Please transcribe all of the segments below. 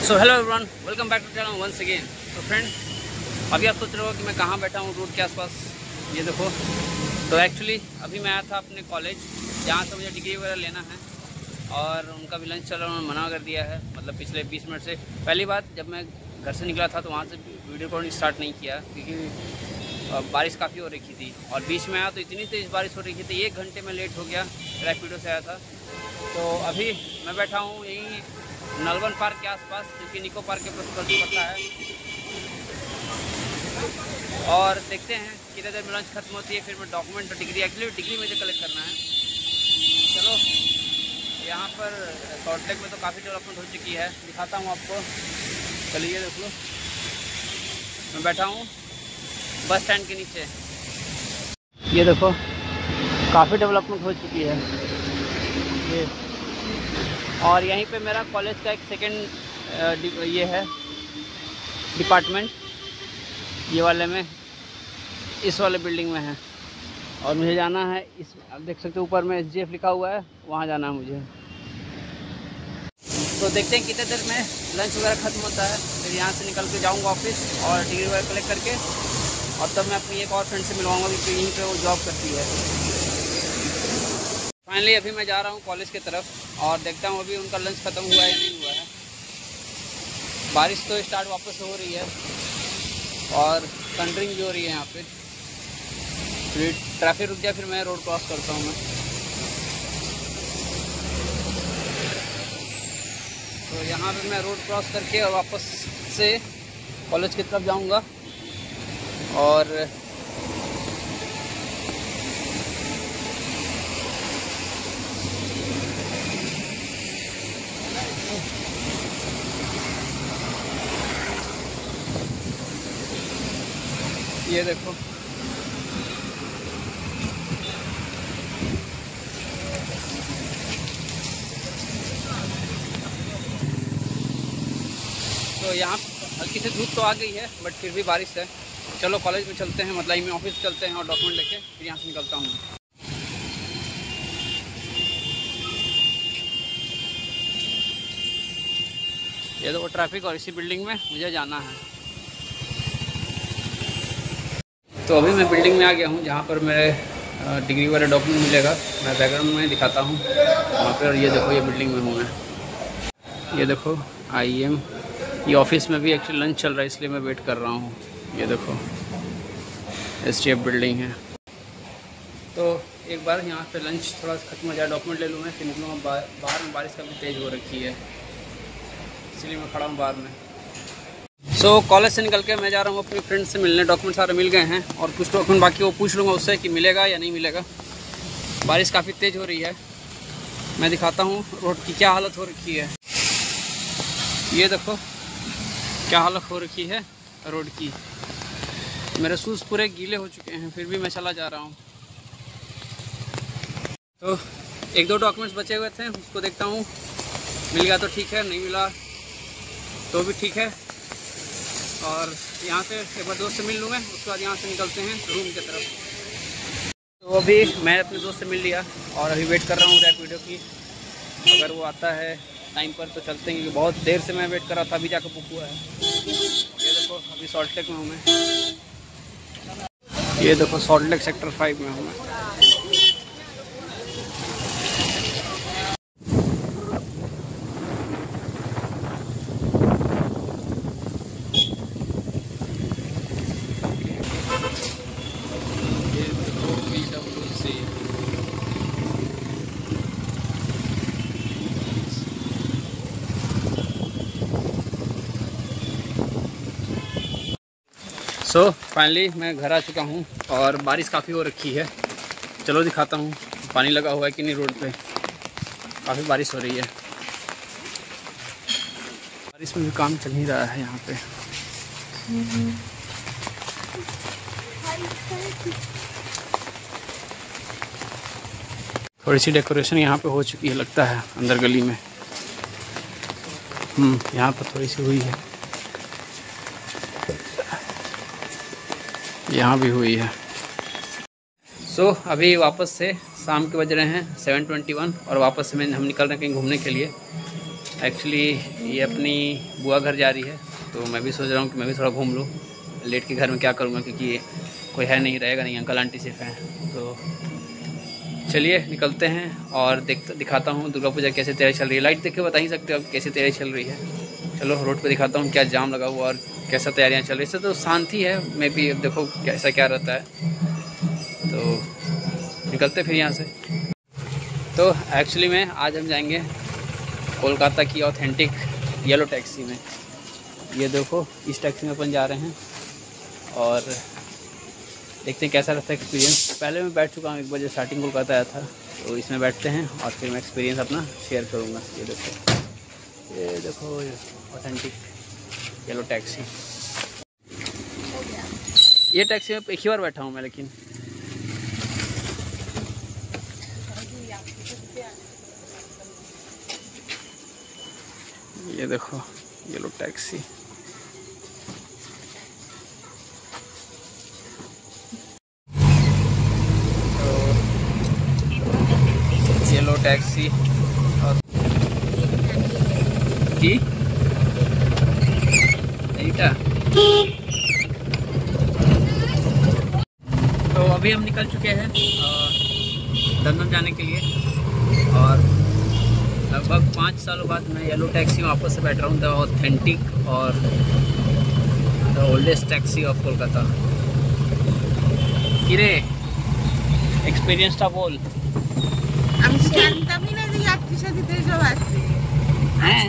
So hello everyone, welcome back to channel once again. तो friend, अभी आप सोच रहे हो कि मैं कहाँ बैठा हूँ रोड के आसपास। ये देखो, तो एक्चुअली अभी मैं आया था अपने कॉलेज, जहाँ से मुझे डिग्री वगैरह लेना है, और उनका भी लंच चल रहा है, उन्होंने मना कर दिया है। मतलब पिछले 20 मिनट से। पहली बात, जब मैं घर से निकला था तो वहाँ से वीडियो रिकॉर्डिंग स्टार्ट नहीं किया, क्योंकि बारिश काफ़ी हो रखी थी, और बीच में आया तो इतनी तेज़ बारिश हो रही थी, 1 घंटे में लेट हो गया। रैपिडो से आया था। तो अभी मैं बैठा हूँ यहीं नलवन पार्क के आसपास, क्योंकि निको पार्क के पास पड़ता है। और देखते हैं कितने देर में लंच खत्म होती है, फिर मैं डॉक्यूमेंट और डिग्री मुझे कलेक्ट करना है। चलो, यहाँ पर सॉल्ट लेक में तो काफ़ी डेवलपमेंट हो चुकी है, दिखाता हूँ आपको। चलिए देख लो, मैं बैठा हूँ बस स्टैंड के नीचे। ये देखो, काफ़ी डेवलपमेंट हो चुकी है ये। और यहीं पे मेरा कॉलेज का एक सेकंड ये है डिपार्टमेंट, ये वाले में, इस वाले बिल्डिंग में है। और मुझे जाना है इस, आप देख सकते हो ऊपर में SGF लिखा हुआ है, वहाँ जाना है मुझे। तो देखते हैं कितने देर में लंच वगैरह ख़त्म होता है, फिर यहाँ से निकल के जाऊँगा ऑफिस और डिग्री वगैरह कलेक्ट करके, और तब मैं अपनी एक और फ्रेंड से मिलवाऊँगा, क्योंकि यहीं पर वो जॉब करती है। फाइनली अभी मैं जा रहा हूँ कॉलेज की तरफ, और देखता हूँ अभी उनका लंच ख़त्म हुआ है या नहीं हुआ है। बारिश तो स्टार्ट वापस हो रही है, और थंडरिंग भी हो रही है यहाँ पे। फिर ट्रैफिक रुक गया, फिर मैं रोड क्रॉस करता हूँ मैं। तो यहाँ पे मैं रोड क्रॉस करके और वापस से कॉलेज की तरफ जाऊँगा। और ये देखो, तो यहाँ हल्की से धूप तो आ गई है, बट फिर भी बारिश है। चलो कॉलेज में चलते हैं, मतलब में ऑफिस चलते हैं, और डॉक्यूमेंट लेके फिर यहाँ से निकलता हूँ। ये देखो ट्रैफिक, और इसी बिल्डिंग में मुझे जाना है। तो अभी मैं बिल्डिंग में आ गया हूँ, जहाँ पर मेरे डिग्री वाला डॉक्यूमेंट मिलेगा। मैं बैकग्राउंड में दिखाता हूँ वहाँ पर। ये देखो, ये बिल्डिंग में हूँ मैं। ये देखो IEM, ये ऑफिस में भी एक्चुअली लंच चल रहा है, इसलिए मैं वेट कर रहा हूँ। ये देखो SGF बिल्डिंग है। तो एक बार यहाँ पे लंच थोड़ा ख़त्म हो जाए, डॉक्यूमेंट ले लूँ मैं, फिर निकलूँगा। बाहर में बारिश काफ़ी तेज़ हो रखी है, इसलिए मैं खड़ा हूँ बाहर में। सो कॉलेज से निकल के मैं जा रहा हूँ अपनी फ्रेंड से मिलने। डॉक्यूमेंट सारे मिल गए हैं, और कुछ डॉक्यूमेंट बाकी वो पूछ लूँगा उससे कि मिलेगा या नहीं मिलेगा। बारिश काफ़ी तेज़ हो रही है, मैं दिखाता हूँ रोड की क्या हालत हो रखी है। ये देखो क्या हालत हो रखी है रोड की। मेरे शूज़ पूरे गीले हो चुके हैं, फिर भी मैं चला जा रहा हूँ। तो 1-2 डॉक्यूमेंट्स बचे हुए थे, उसको देखता हूँ, मिल गया तो ठीक है, नहीं मिला तो भी ठीक है। और यहाँ से एक बार दोस्त से मिल लूँ मैं, उसके बाद यहाँ से निकलते हैं रूम की तरफ। तो अभी मैं अपने दोस्त से मिल लिया, और अभी वेट कर रहा हूँ रैपिडो की। अगर वो आता है टाइम पर तो चलते हैं, क्योंकि बहुत देर से मैं वेट कर रहा था, अभी जाकर बुक हुआ है। ये देखो, अभी सॉल्ट लेक में हूँ मैं। ये देखो सॉल्ट लेक सेक्टर 5 में हूँ मैं। सो फाइनली मैं घर आ चुका हूँ, और बारिश काफ़ी हो रखी है। चलो दिखाता हूँ पानी लगा हुआ है कि नहीं रोड पे। काफ़ी बारिश हो रही है, बारिश में भी काम चल ही रहा है यहाँ पे। थोड़ी सी डेकोरेशन यहाँ पे हो चुकी है लगता है, अंदर गली में। यहाँ पर थोड़ी सी हुई है, यहाँ भी हुई है। सो अभी वापस से शाम के बज रहे हैं 7:21 और वापस से हम निकल रहे हैं कहीं घूमने के लिए। एक्चुअली ये अपनी बुआ घर जा रही है, तो मैं भी सोच रहा हूँ कि मैं भी थोड़ा घूम लूँ। लेट के घर में क्या करूँगा, क्योंकि कोई है नहीं, रहेगा नहीं, अंकल आंटी सिर्फ हैं। तो चलिए निकलते हैं और दिखाता हूँ दुर्गा पूजा कैसे तैयारी चल रही है। लाइट देख के बता ही सकते हो अब कैसे तैयारी चल रही है। चलो रोड पे दिखाता हूँ क्या जाम लगा हुआ और कैसा तैयारियाँ चल रही है। इससे तो शांति है, मे भी अब देखो कैसा क्या रहता है। तो निकलते फिर यहाँ से। तो एक्चुअली में आज हम जाएंगे कोलकाता की ऑथेंटिक येलो टैक्सी में। ये देखो इस टैक्सी में अपन जा रहे हैं और देखते हैं कैसा रहता है एक्सपीरियंस। पहले मैं बैठ चुका हूँ, 1 बजे स्टार्टिंग कोलकाता आया था, तो इसमें बैठते हैं और फिर मैं एक्सपीरियंस अपना शेयर करूँगा। ये देखो ऑथेंटिक येलो टैक्सी। ये टैक्सी में एक ही बार बैठा हूँ मैं, लेकिन ये देखो येलो टैक्सी। येलो टैक्सी और जी ऐटा। तो अभी हम निकल चुके हैं लंदन जाने के लिए और लगभग 5 सालों बाद मैं येलो टैक्सी में वापस से बैठ रहा हूँ। द ऑथेंटिक और the oldest taxi of Kolkata. किरे एक्सपीरियंसটা বল। আমি জানতামই না যে যাত্রী সাথীদের সব আছে। হ্যাঁ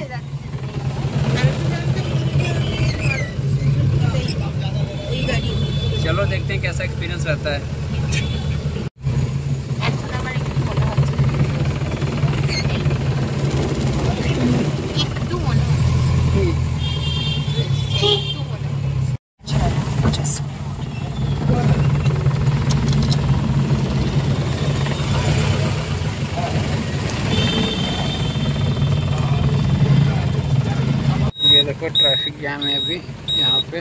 चलो देखते हैं कैसा एक्सपीरियंस रहता है। ये देखो ट्रैफिक जैम है अभी यहाँ पे।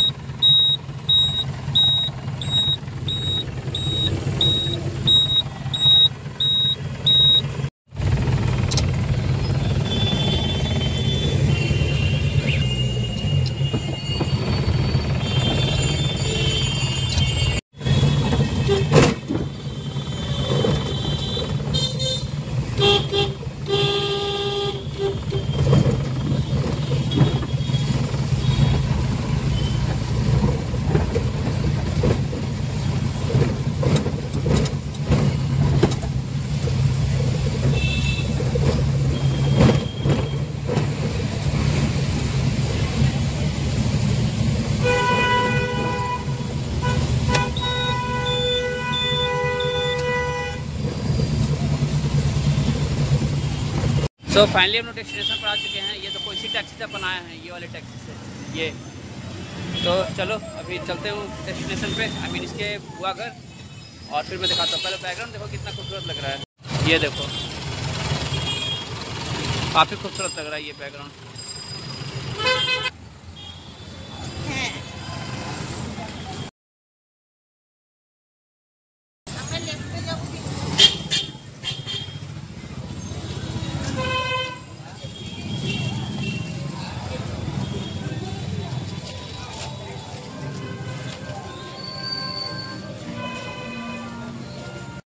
सो फाइनली हम लोग डेस्टिनेशन पर आ चुके हैं। ये तो इसी टैक्सी से अपन आए हैं, ये वाले टैक्सी से। ये तो चलो अभी चलते हैं डेस्टिनेशन पे, आई मीन इसके बुआ घर, और फिर मैं दिखाता हूँ। पहले बैकग्राउंड देखो कितना खूबसूरत लग रहा है। ये देखो काफ़ी खूबसूरत लग रहा है ये बैकग्राउंड।